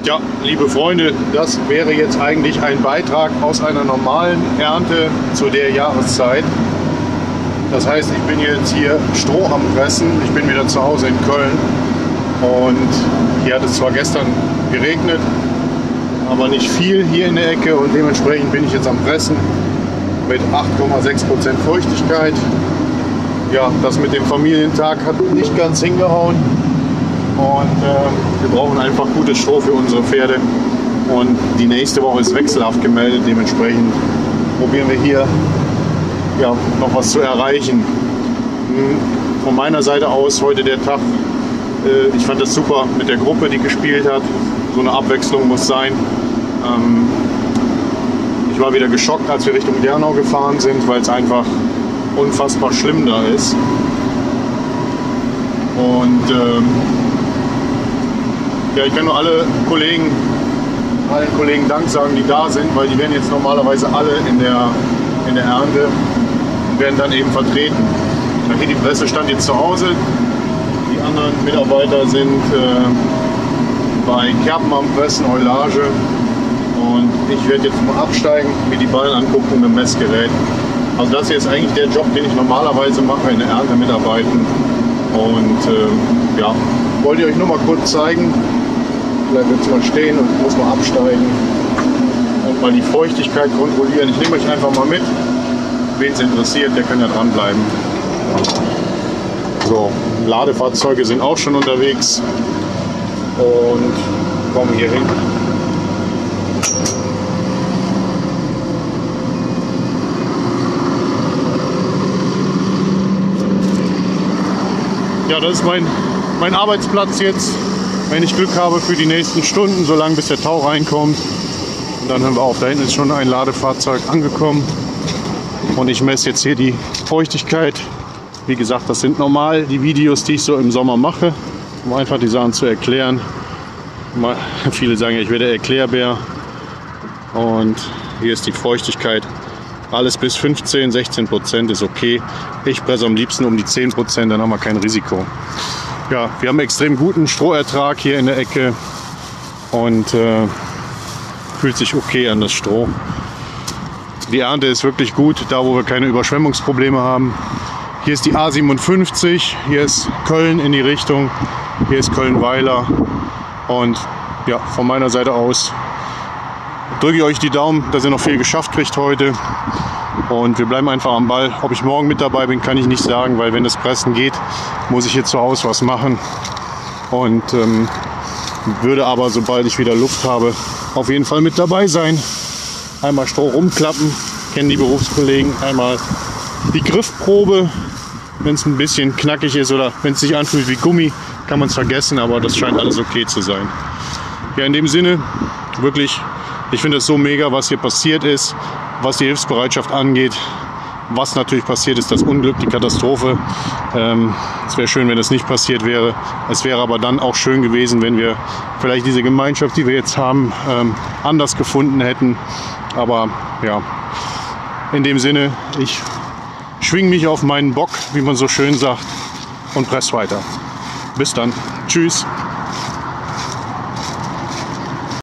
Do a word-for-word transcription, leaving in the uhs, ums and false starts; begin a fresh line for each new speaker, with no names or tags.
Ja, liebe Freunde, das wäre jetzt eigentlich ein Beitrag aus einer normalen Ernte zu der Jahreszeit. Das heißt, ich bin jetzt hier Stroh am Pressen. Ich bin wieder zu Hause in Köln und hier hat es zwar gestern geregnet, aber nicht viel hier in der Ecke und dementsprechend bin ich jetzt am Pressen mit acht Komma sechs Prozent Feuchtigkeit. Ja, das mit dem Familientag hat nicht ganz hingehauen. Und äh, wir brauchen einfach gutes Stroh für unsere Pferde. Und die nächste Woche ist wechselhaft gemeldet. Dementsprechend probieren wir hier ja, noch was zu erreichen. Von meiner Seite aus heute der Tag. Äh, ich fand das super mit der Gruppe, die gespielt hat. So eine Abwechslung muss sein. Ähm, ich war wieder geschockt, als wir Richtung Dernau gefahren sind, weil es einfach unfassbar schlimm da ist. Und ähm, ja, ich kann nur alle Kollegen, allen Kollegen Dank sagen, die da sind, weil die werden jetzt normalerweise alle in der, in der Ernte und werden dann eben vertreten. Okay, die Presse stand jetzt zu Hause, die anderen Mitarbeiter sind äh, bei Kerpen am Pressen, Heulage, und ich werde jetzt mal absteigen, mir die Ballen angucken mit dem Messgerät. Also das hier ist eigentlich der Job, den ich normalerweise mache, in der Ernte mitarbeiten. Und äh, ja, wollte ich euch nur mal kurz zeigen. Vielleicht wird es mal stehen und muss mal absteigen und mal die Feuchtigkeit kontrollieren. Ich nehme euch einfach mal mit. Wen es interessiert, der kann ja dranbleiben. So, Ladefahrzeuge sind auch schon unterwegs und kommen hier hin. Ja, das ist mein, mein Arbeitsplatz jetzt, wenn ich Glück habe für die nächsten Stunden, solange bis der Tau reinkommt. Und dann hören wir auf, da hinten ist schon ein Ladefahrzeug angekommen. Und ich messe jetzt hier die Feuchtigkeit. Wie gesagt, das sind normal die Videos, die ich so im Sommer mache, um einfach die Sachen zu erklären. Mal, viele sagen ja, ich werde Erklärbär. Und hier ist die Feuchtigkeit. Alles bis fünfzehn, sechzehn Prozent ist okay. Ich presse am liebsten um die zehn Prozent, dann haben wir kein Risiko. Ja, wir haben extrem guten Strohertrag hier in der Ecke und äh, fühlt sich okay an, das Stroh. Die Ernte ist wirklich gut, da wo wir keine Überschwemmungsprobleme haben. Hier ist die A siebenundfünfzig, hier ist Köln in die Richtung, hier ist Köln-Weiler. Und ja, von meiner Seite aus drücke ich euch die Daumen, dass ihr noch viel geschafft kriegt heute. Und wir bleiben einfach am Ball. Ob ich morgen mit dabei bin, kann ich nicht sagen, weil wenn das Pressen geht, muss ich hier zu Hause was machen. Und ähm, würde aber, sobald ich wieder Luft habe, auf jeden Fall mit dabei sein. Einmal Stroh rumklappen, kennen die Berufskollegen. Einmal die Griffprobe, wenn es ein bisschen knackig ist oder wenn es sich anfühlt wie Gummi, kann man es vergessen, aber das scheint alles okay zu sein. Ja, in dem Sinne, wirklich, ich finde es so mega, was hier passiert ist, was die Hilfsbereitschaft angeht. Was natürlich passiert ist, das Unglück, die Katastrophe. Ähm, es wäre schön, wenn das nicht passiert wäre. Es wäre aber dann auch schön gewesen, wenn wir vielleicht diese Gemeinschaft, die wir jetzt haben, ähm, anders gefunden hätten. Aber ja, in dem Sinne, ich schwinge mich auf meinen Bock, wie man so schön sagt, und presse weiter. Bis dann. Tschüss.